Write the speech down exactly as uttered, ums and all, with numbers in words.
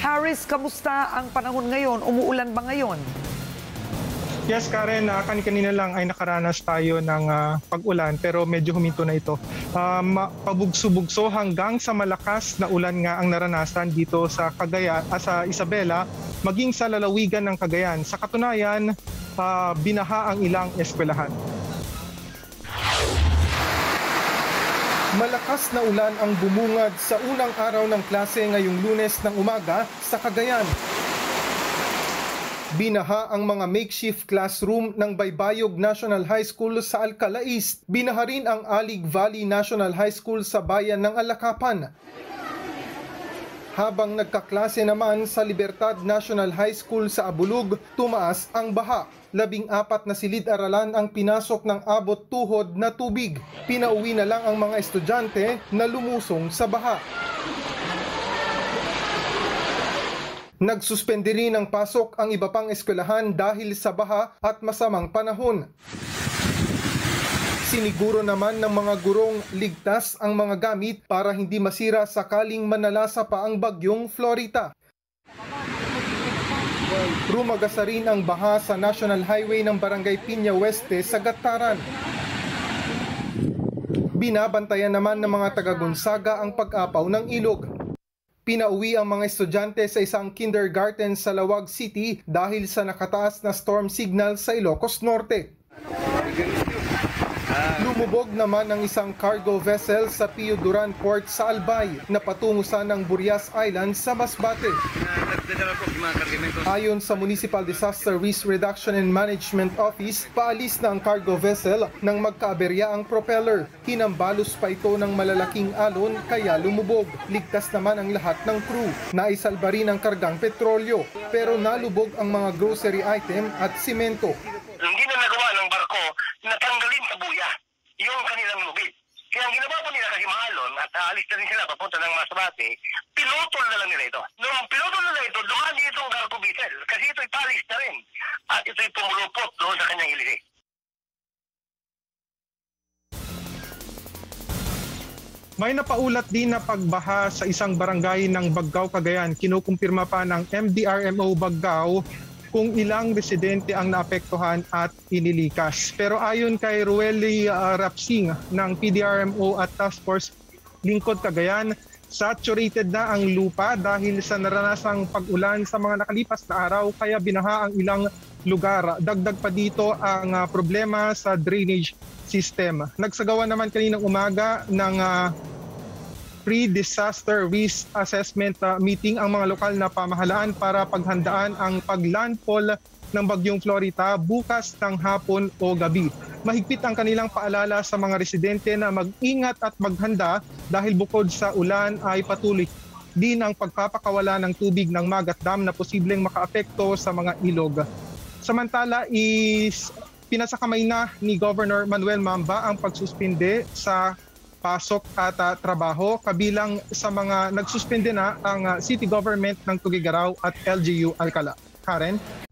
Harris, kamusta ang panahon ngayon? Umuulan ba ngayon? Yes, Karen, uh, kanina lang ay nakaranas tayo ng uh, pag-ulan pero medyo huminto na ito. Uh, pabugso-bugso hanggang sa malakas na ulan nga ang naranasan dito sa Cagayan, uh, sa Isabela, maging sa lalawigan ng Cagayan. Sa katunayan, uh, binaha ang ilang eskwelahan. Malakas na ulan ang bumungad sa unang araw ng klase ngayong Lunes ng umaga sa Cagayan. Binaha ang mga makeshift classroom ng Baybayog National High School sa Alcala East. Binaha rin ang Alig Valley National High School sa bayan ng Alakapan. Habang nagkaklase naman sa Libertad National High School sa Abulug, tumaas ang baha. Labing apat na silid-aralan ang pinasok ng abot tuhod na tubig. Pinauwi na lang ang mga estudyante na lumusong sa baha. Nagsuspende rin ng pasok ang iba pang eskwelahan dahil sa baha at masamang panahon. Siniguro naman ng mga gurong ligtas ang mga gamit para hindi masira sakaling manalasa pa ang bagyong Florita. Rumagasa rin ang baha sa National Highway ng Barangay Piña Oeste sa Gataran. Binabantayan naman ng mga taga-Gonzaga ang pag-apaw ng ilog. Pinauwi ang mga estudyante sa isang kindergarten sa Lawag City dahil sa nakataas na storm signal sa Ilocos Norte. Lumubog naman ang isang cargo vessel sa Pio Duran Port sa Albay na patungo sa ng Burias Island sa Masbate. Ayon sa Municipal Disaster Risk Reduction and Management Office, paalis na ang cargo vessel nang magkaaberya ang propeller. Hinambalos pa ito ng malalaking alon kaya lumubog. Ligtas naman ang lahat ng crew. Naisalba rin ang kargang petrolyo pero nalubog ang mga grocery item at simento. Hindi na nagawa ng barko na tanggalin sa buya yung kanilang lubid. Kaya ang ginawa po nila kasi mahalon at aalis na rin sila papunta ng Masbate, pinutol na lang nila ito. Nung pinutol nila ito, dumaan dito ang cargo vessel kasi ito'y palis na rin at ito'y pumulupot doon sa kanyang ilisi. May napaulat din na pagbaha sa isang barangay ng Baggao, Cagayan. Kinukumpirma pa ng M D R M O Baggao kung ilang residente ang naapektuhan at inilikas. Pero ayon kay Rueli uh, Rapsing ng P D R M O at Task Force Lingkod Cagayan, saturated na ang lupa dahil sa naranasang pag-ulan sa mga nakalipas na araw kaya binaha ang ilang lugar. Dagdag pa dito ang uh, problema sa drainage system. Nagsagawa naman kaninang umaga ng uh, pre-disaster risk assessment uh, meeting ang mga lokal na pamahalaan para paghandaan ang paglandfall ng bagyong Florita bukas ng hapon o gabi. Mahigpit ang kanilang paalala sa mga residente na mag-ingat at maghanda dahil bukod sa ulan ay patuloy din ang pagpapakawala ng tubig ng Magat Dam na posibleng makaapekto sa mga ilog. Samantala, is pinasakamay na ni Governor Manuel Mamba ang pagsuspinde sa pasok at uh, trabaho, kabilang sa mga nagsuspende na ang uh, city government ng Tugigaraw at L G U Alcala. Karen?